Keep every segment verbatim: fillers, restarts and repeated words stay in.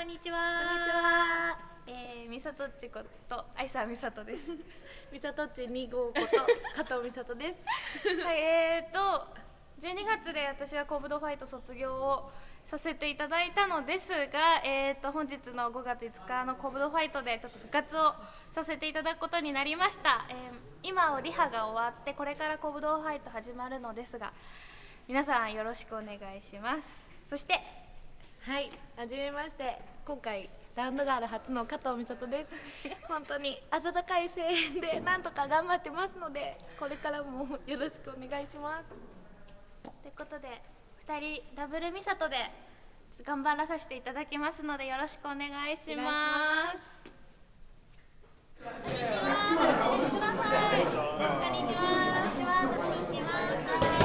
こんにちは。 こんにちは。 えー、みさとっちこと愛沢みさとです。 みさとっちに号こと加藤みさとです。 はい、えーとじゅうにがつで私はコブドファイト卒業をさせていただいたのですが、えーと本日のごがついつかのコブドファイトでちょっと部活をさせていただくことになりました。えー、今リハが終わってこれからコブドファイト始まるのですが、皆さんよろしくお願いします。そしてはい、はじめまして。今回ラウンドガール初の加藤美里です。本当に温かい声援でなんとか頑張ってますので、これからもよろしくお願いします。 ということでふたりダブルみさとで頑張らさせていただきますのでよろしくお願いします。こんにちは。こんにちは。こんにちは。こんにちは。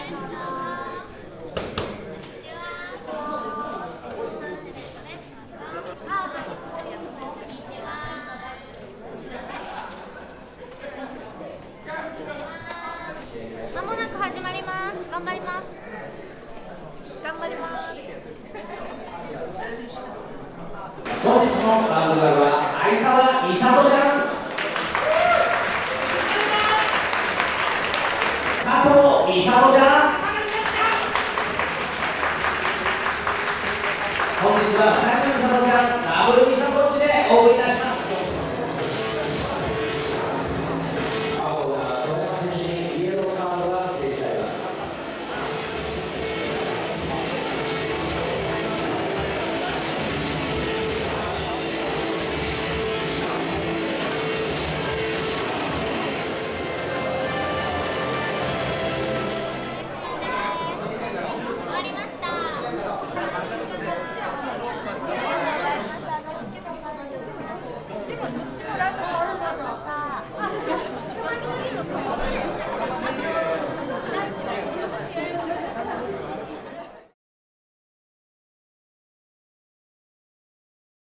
まもなく始まります。頑張ります。 頑張ります。 本日のラウンドガールは相沢美里ちゃん、加藤美里ちゃん。